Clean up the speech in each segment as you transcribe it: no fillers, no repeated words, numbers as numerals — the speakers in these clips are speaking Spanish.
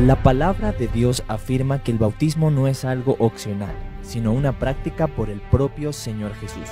La palabra de Dios afirma que el bautismo no es algo opcional, sino una práctica por el propio Señor Jesús.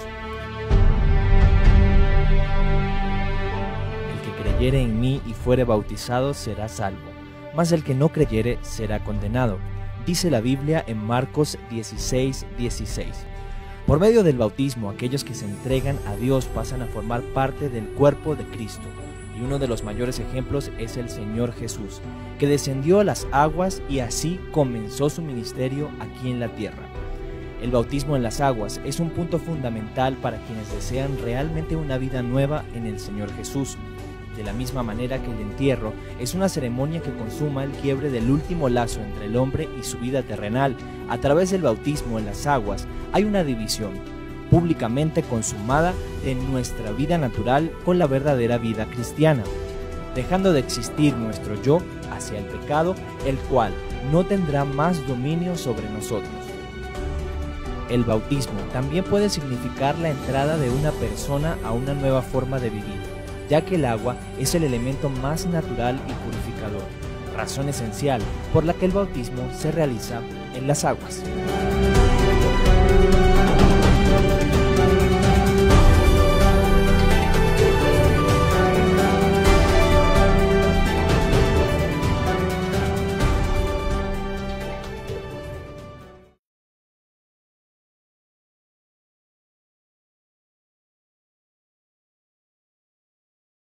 El que creyere en mí y fuere bautizado será salvo, mas el que no creyere será condenado, dice la Biblia en Marcos 16:16. Por medio del bautismo, aquellos que se entregan a Dios pasan a formar parte del cuerpo de Cristo. Y uno de los mayores ejemplos es el Señor Jesús, que descendió a las aguas y así comenzó su ministerio aquí en la tierra. El bautismo en las aguas es un punto fundamental para quienes desean realmente una vida nueva en el Señor Jesús. De la misma manera que el entierro es una ceremonia que consuma el quiebre del último lazo entre el hombre y su vida terrenal, a través del bautismo en las aguas hay una división públicamente consumada de nuestra vida natural con la verdadera vida cristiana, dejando de existir nuestro yo hacia el pecado, el cual no tendrá más dominio sobre nosotros. El bautismo también puede significar la entrada de una persona a una nueva forma de vivir, ya que el agua es el elemento más natural y purificador, razón esencial por la que el bautismo se realiza en las aguas.